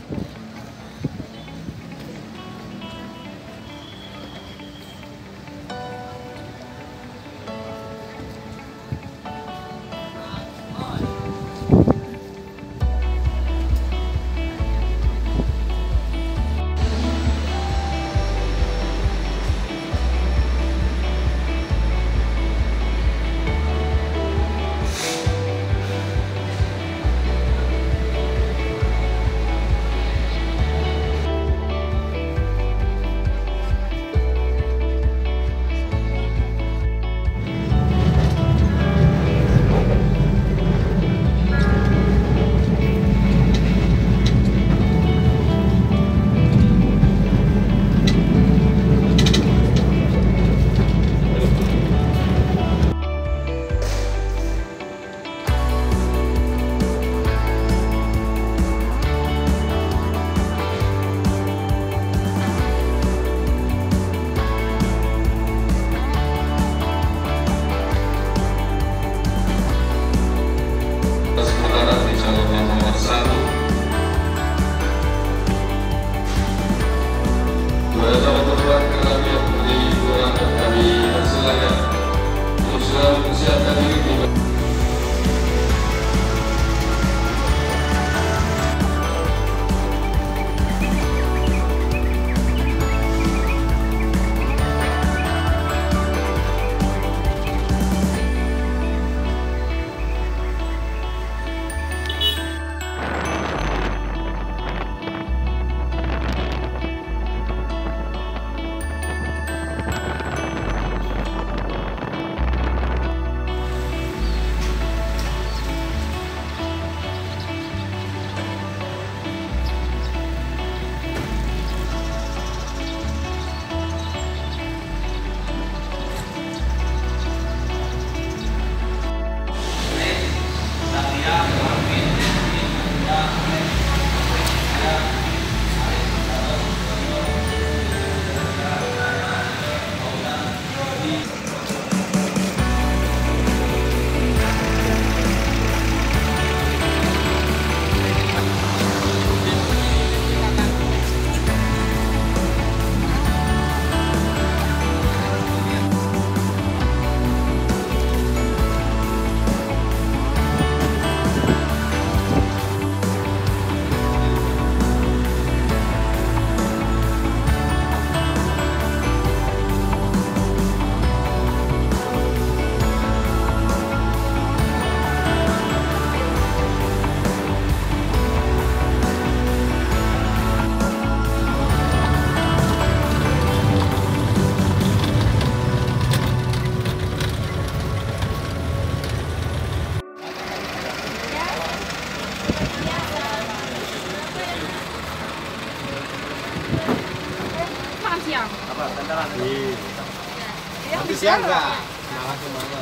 Nanti siang enggak? Malah kemana?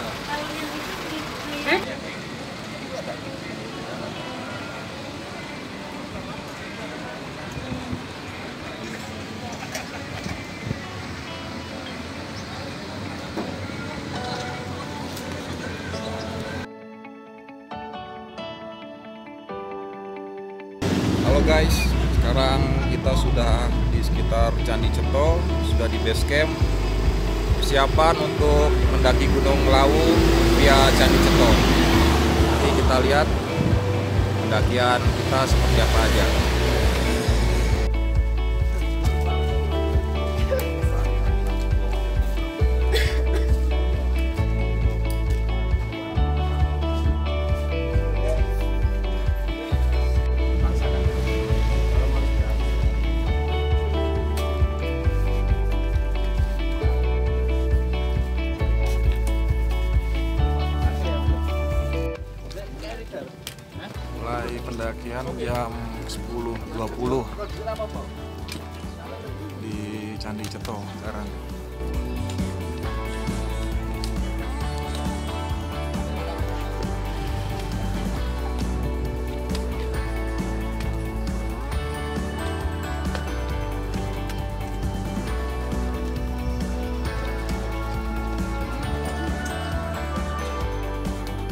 Halo guys, sekarang kita sudah di sekitar Candi Cetol, sudah di base camp. Persiapan untuk mendaki Gunung Lawu via Candi Cetol. Nanti kita lihat pendakian kita seperti apa aja. Mulai pendakian jam 10.20 di Candi Cetol sekarang.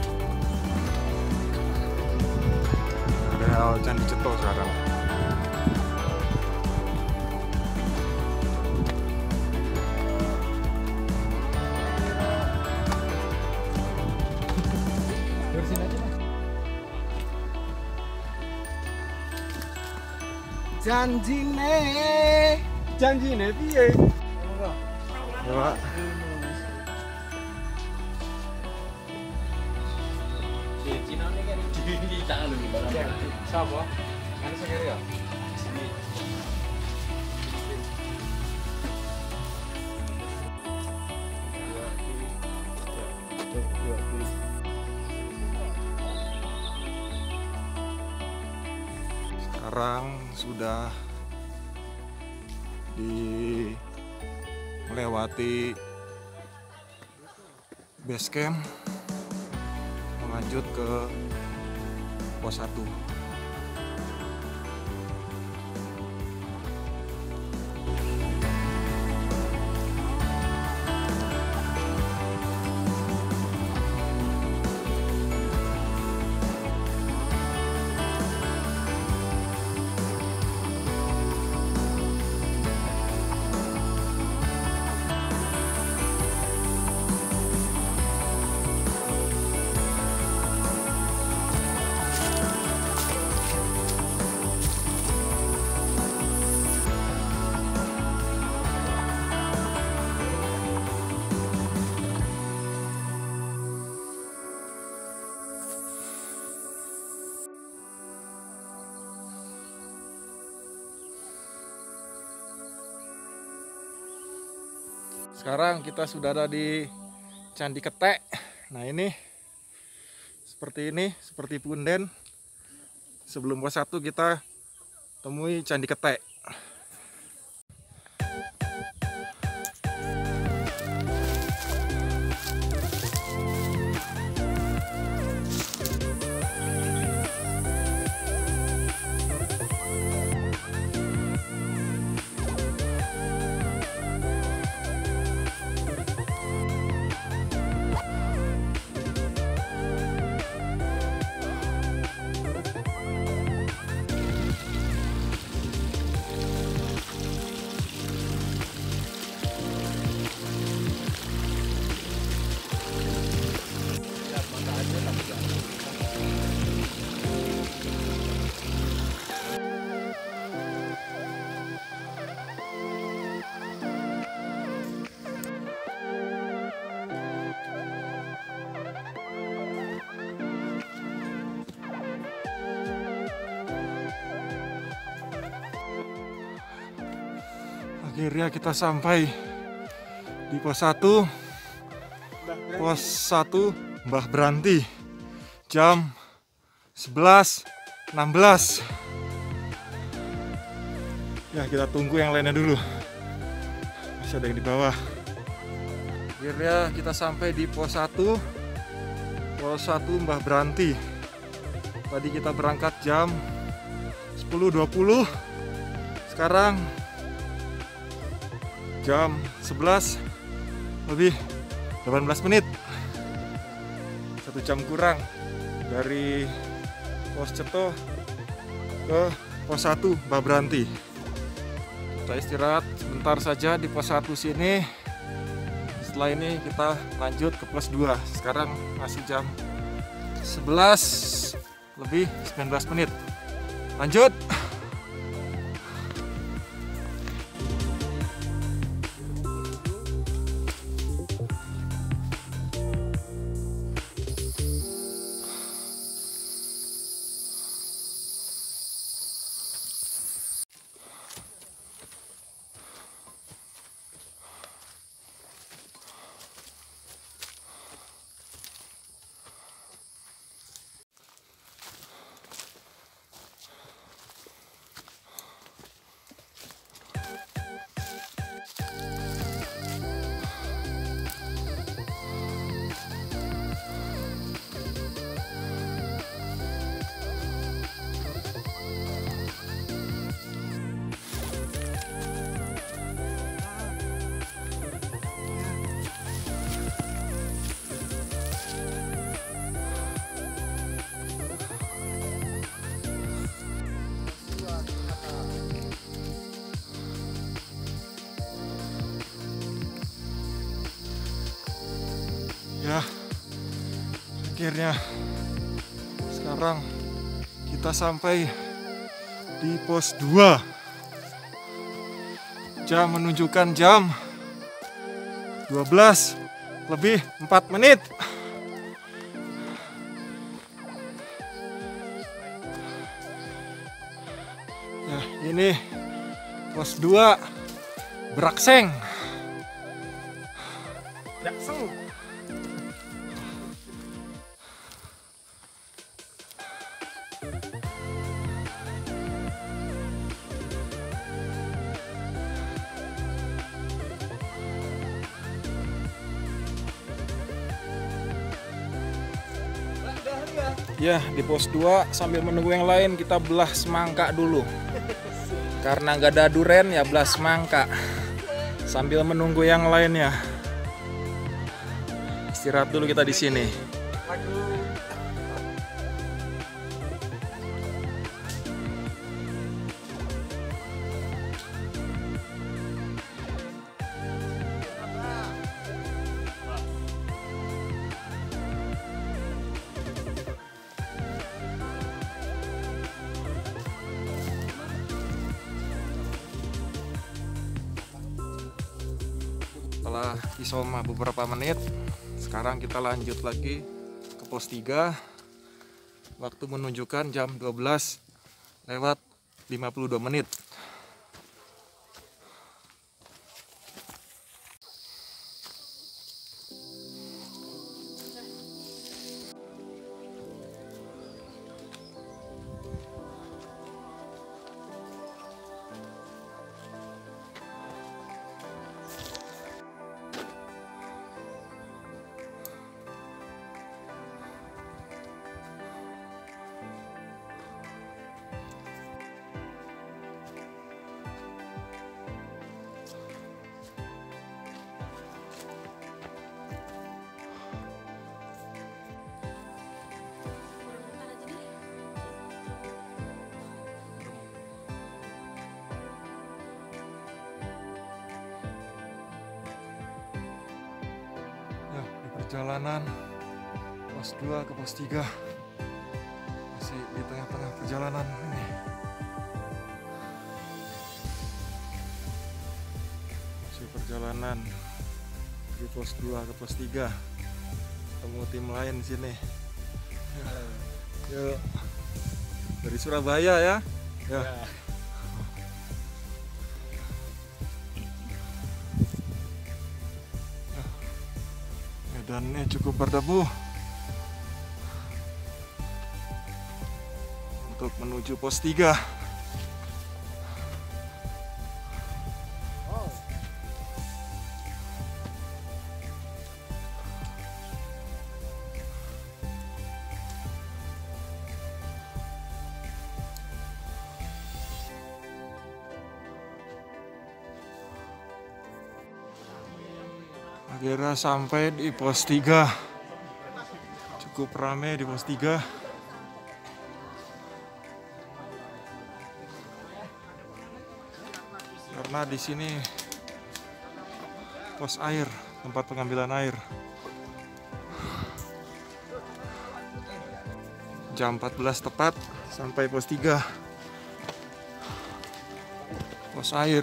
Candi Cetol sekarang. Janjine piye? Pak. Sapa? Kan sekere ya. Sekarang sudah melewati base camp, lanjut ke pos 1. Sekarang kita sudah ada di Candi Ketek. Nah ini seperti punden. Sebelum pos 1 kita temui Candi Ketek. Akhirnya kita sampai di pos 1. Pos 1 Mbah Branti. Jam 11.16. Ya, kita tunggu yang lainnya dulu. Masih ada yang di bawah. Akhirnya kita sampai di pos 1. Pos 1 Mbah Branti. Tadi kita berangkat jam 10.20. Sekarang jam 11 lebih 18 menit. 1 jam kurang dari pos Ceto ke pos 1 Mbah Branti. Kita istirahat sebentar saja di pos 1 sini. Setelah ini kita lanjut ke pos 2. Sekarang masih jam 11 lebih 19 menit. Lanjut. Ya, akhirnya sekarang kita sampai di pos 2. Jam menunjukkan jam 12 lebih 4 menit. Nah, ini pos 2 Brakseng. Brakseng. Ya, di pos 2 sambil menunggu yang lain kita belah semangka dulu. Karena nggak ada duren ya belah semangka. Sambil menunggu yang lainnya. Istirahat dulu kita di sini. Setelah isoma beberapa menit, sekarang kita lanjut lagi ke pos 3. Waktu menunjukkan jam 12 lewat 52 menit. Perjalanan pos 2 ke pos 3 masih di tengah-tengah perjalanan ini. Masih perjalanan di pos 2 ke pos 3. Ketemu tim lain di sini. Yuk. Dari Surabaya ya. Ya. Medannya cukup berdebu untuk menuju pos 3. Akhirnya sampai di pos 3. Cukup ramai di pos 3. Karena di sini pos air, tempat pengambilan air. Jam 14 tepat sampai pos 3. Pos air.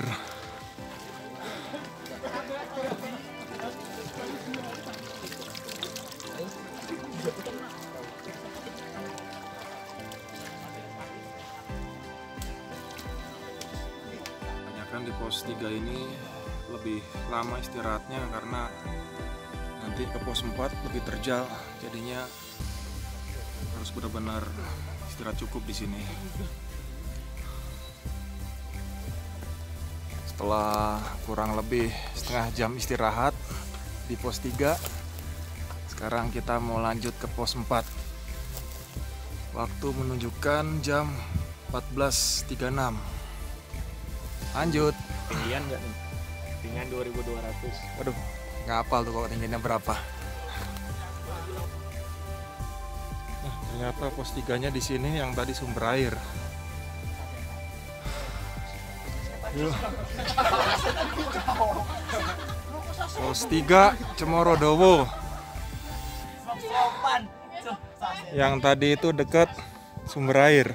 Di pos 3 ini lebih lama istirahatnya karena nanti ke pos 4 lebih terjal, jadinya harus benar-benar istirahat cukup di sini. Setelah kurang lebih setengah jam istirahat di pos 3, sekarang kita mau lanjut ke pos 4. Waktu menunjukkan jam 14.36. Lanjut. Tinggian nggak nih? Tinggian 2200. Aduh, nggak hafal tuh kalau tingginya berapa. Nah, ternyata pos 3-nya di sini yang tadi sumber air. Yuk. Pos 3 Cemorodowo. Yang tadi itu dekat sumber air.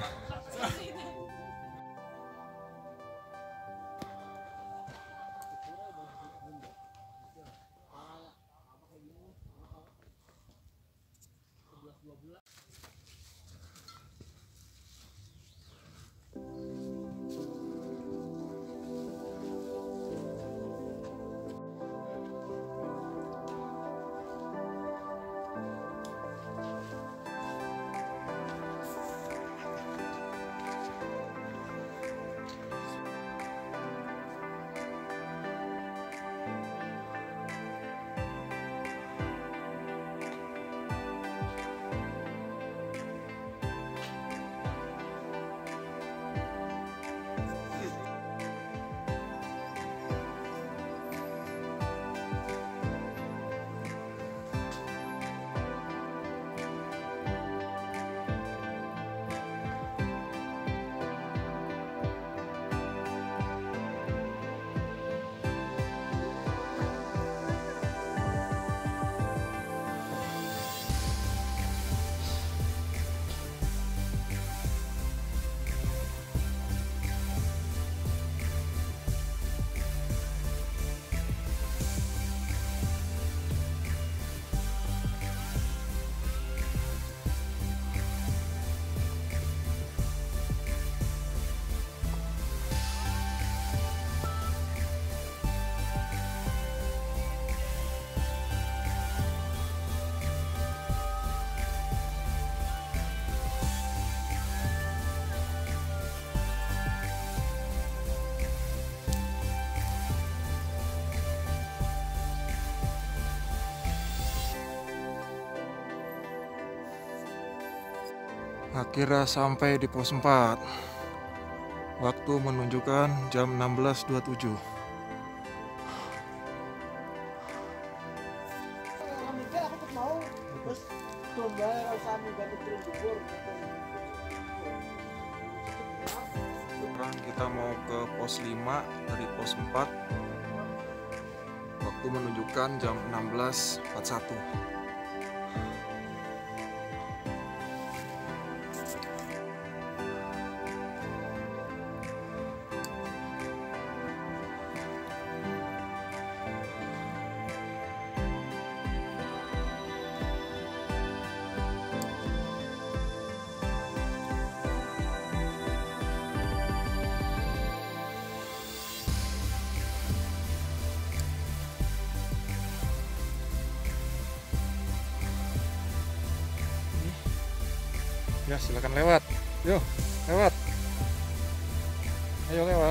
Akhirnya sampai di pos 4. Waktu menunjukkan jam 16.27. Sekarang kita mau ke pos 5 dari pos 4. Waktu menunjukkan jam 16.41. Ya, silakan lewat. Yuk, lewat. Ayo lewat.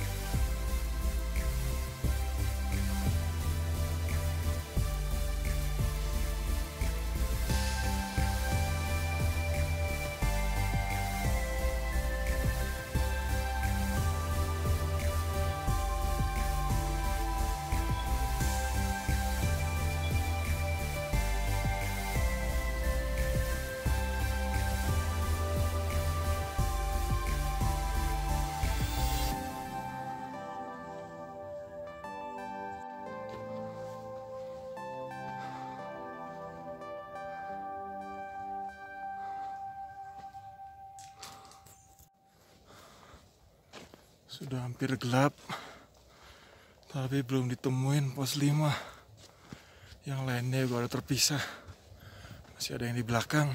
Sudah hampir gelap, tapi belum ditemuin pos 5. Yang lainnya juga udah terpisah. Masih ada yang di belakang.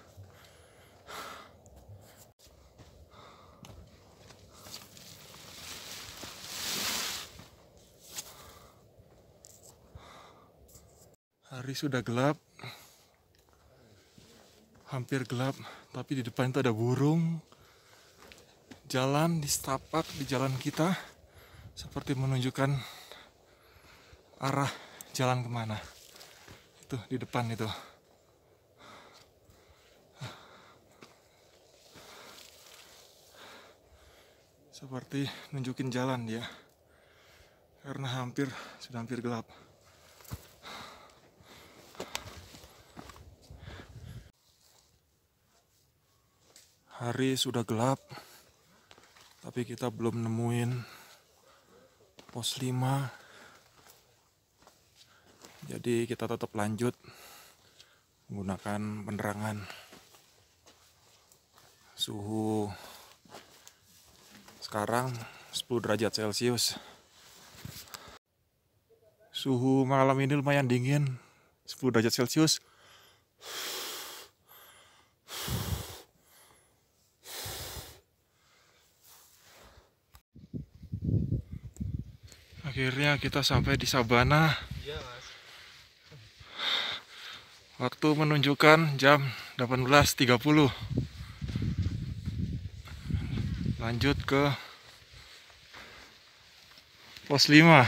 Hari sudah gelap, hampir gelap, tapi di depan itu ada burung. Jalan di setapak di jalan kita seperti menunjukkan arah jalan kemana. Itu di depan itu. Seperti nunjukin jalan dia. Karena sudah hampir gelap. Hari sudah gelap. Tapi kita belum nemuin pos 5. Jadi kita tetap lanjut menggunakan penerangan. Suhu sekarang 10 derajat Celcius. Suhu malam ini lumayan dingin, 10 derajat Celcius. Akhirnya kita sampai di Sabana. Waktu menunjukkan jam 18.30. Lanjut ke pos 5.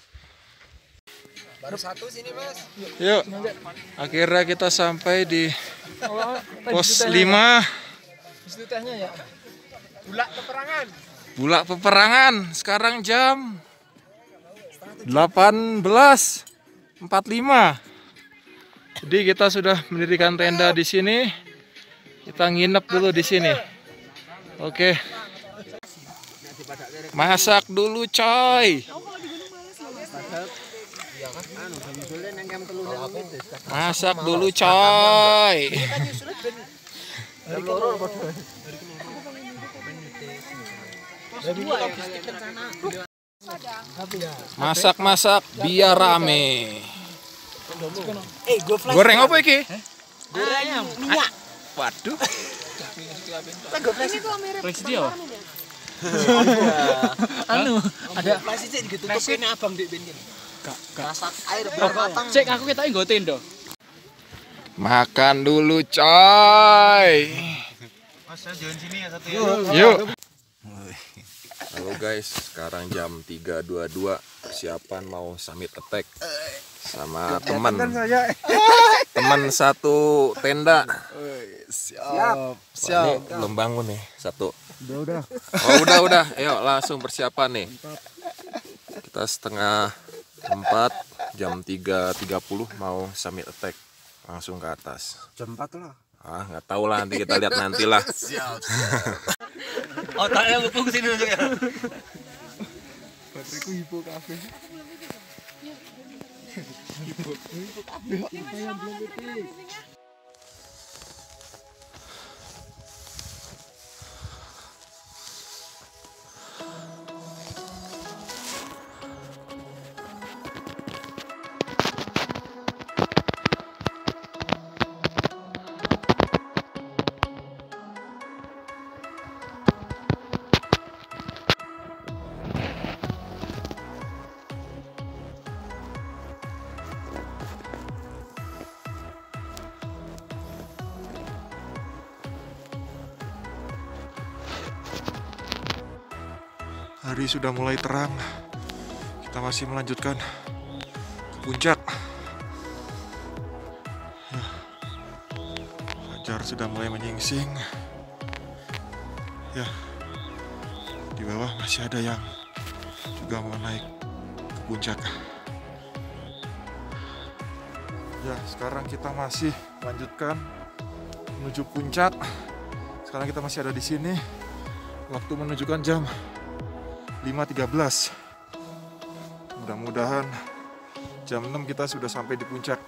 Baru satu sini, Mas. Yuk, akhirnya kita sampai di pos 5. Itu tehnya ya. Bulak peperangan. Bulak peperangan. Sekarang jam 18.45. Jadi kita sudah mendirikan tenda di sini. Kita nginep dulu di sini. Oke. Masak dulu, coy. Masak dulu, coy. Masak-masak biar rame. Goreng apa iki? Goreng minyak. Waduh. Ini kok mirip Presiden ya? ada plastik ditutup kene abang Dik Ben kene. Masak air biar matang. Cek aku kita nggo tenda. Makan dulu, coy. Mas join sini ya satu ya. Yuk. Halo guys, sekarang jam 3.22. Persiapan mau summit attack sama teman. Teman satu tenda. Siap. Ini belum bangun nih satu. Udah. Oh udah. Ayo langsung persiapan nih. Kita setengah 4, jam 3.30 mau summit attack. Langsung ke atas. Jam 4 lah. Ah nggak tahu lah, nanti kita lihat nantilah. Siap. Otaknya lupung sini dulu ya. Bateriku hipo kafe. Hari sudah mulai terang. Kita masih melanjutkan ke puncak. Ya. Fajar sudah mulai menyingsing. Ya. Di bawah masih ada yang juga mau naik ke puncak. Ya, sekarang kita masih melanjutkan menuju puncak. Sekarang kita masih ada di sini. Waktu menunjukkan jam 5.13. Mudah-mudahan jam 6 kita sudah sampai di puncak.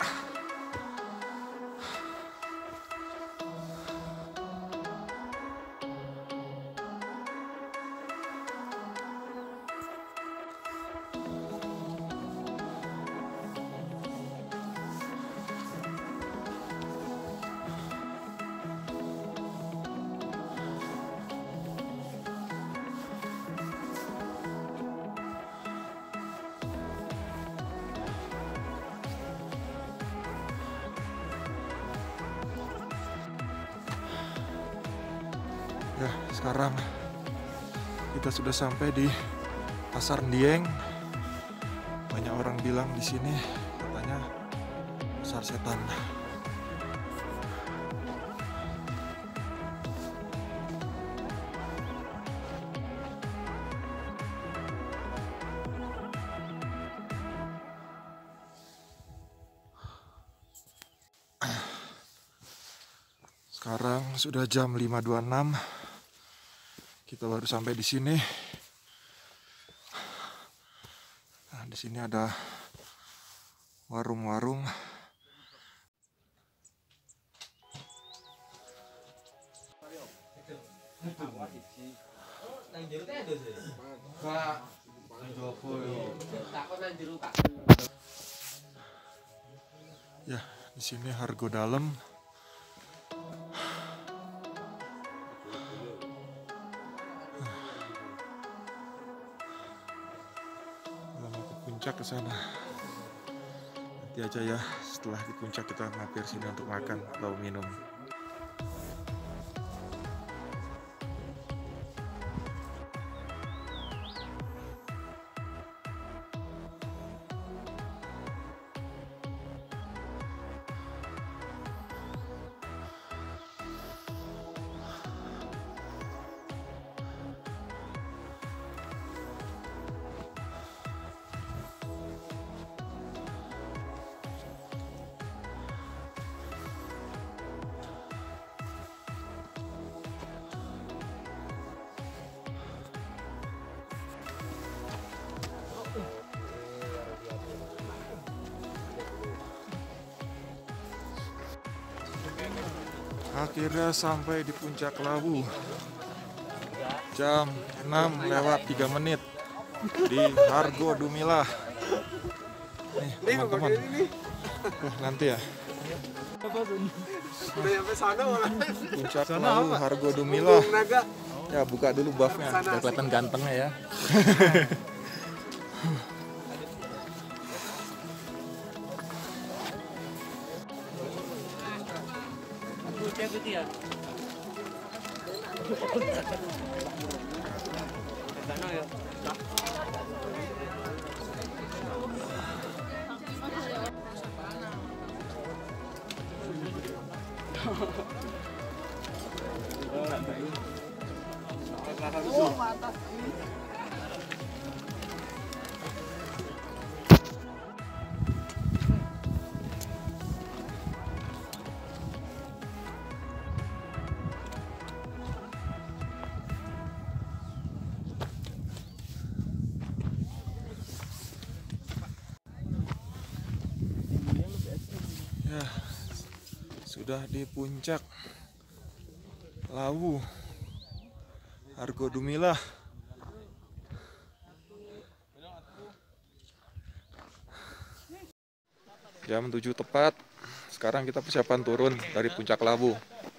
Ya, sekarang kita sudah sampai di Pasar Ndieng. Banyak orang bilang di sini katanya pasar setan. Sekarang sudah jam 5.26. Kita baru sampai di sini. Nah, di sini ada warung-warung. Ya, di sini Hargo Dalem. puncak ke sana. Nanti aja ya, setelah di puncak kita mampir sini untuk makan atau minum. Akhirnya sampai di puncak Lawu. Jam 6:03 di Hargo Dumilah. Nih teman-teman. Nanti ya. Puncak Lawu Hargo Dumilah. Ya buka dulu buffnya. Biar kelihatan gantengnya ya. Ya, sudah di puncak Lawu Hargo Dumilah. Jam 7 tepat. Sekarang kita persiapan turun dari puncak Lawu.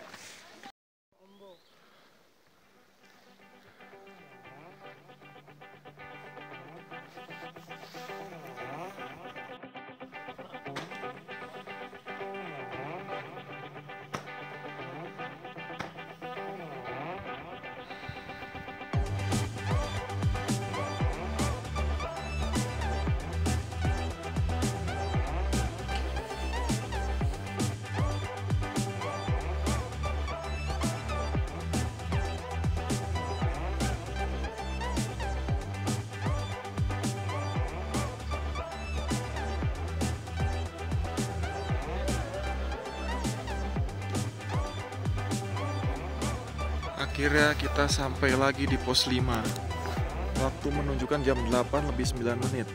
Akhirnya kita sampai lagi di pos 5. Waktu menunjukkan jam 8:09.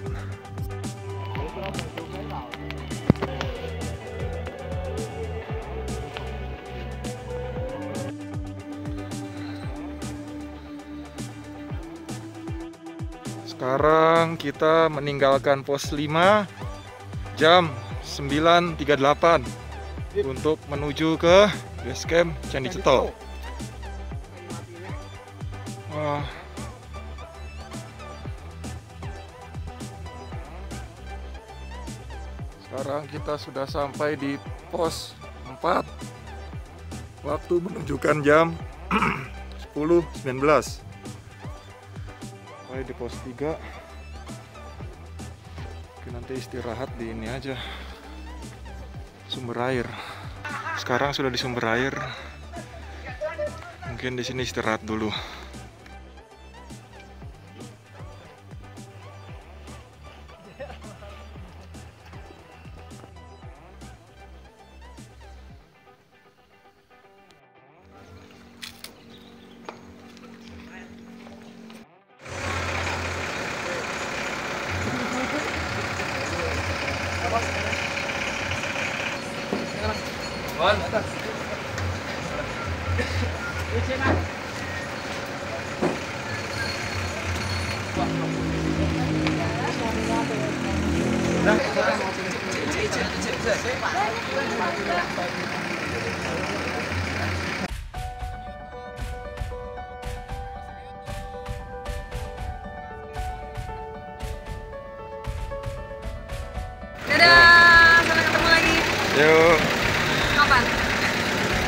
Sekarang kita meninggalkan pos 5 jam 9:38 untuk menuju ke base camp Candi Cetol. Sekarang kita sudah sampai di pos 4. Waktu menunjukkan jam 10:19. Sampai di pos 3. Oke, nanti istirahat di ini aja. Sumber air. Sekarang sudah di sumber air. Mungkin di sini istirahat dulu.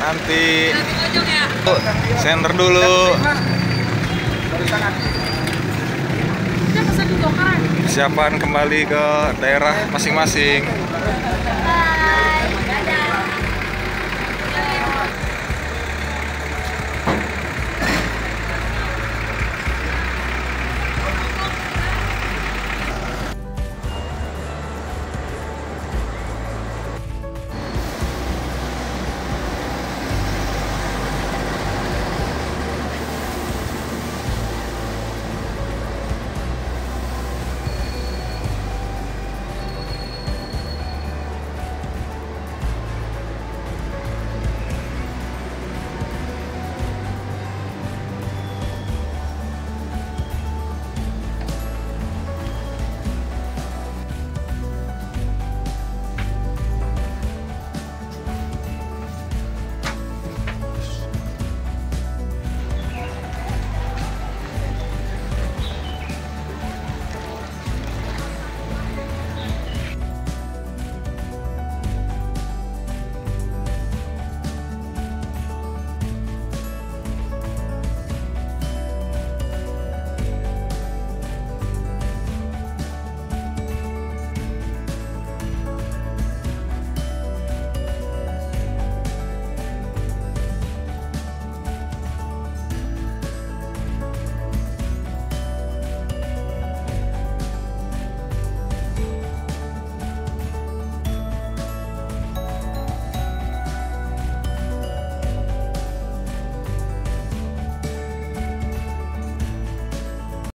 Nanti sender dulu. Persiapan kembali ke daerah masing-masing.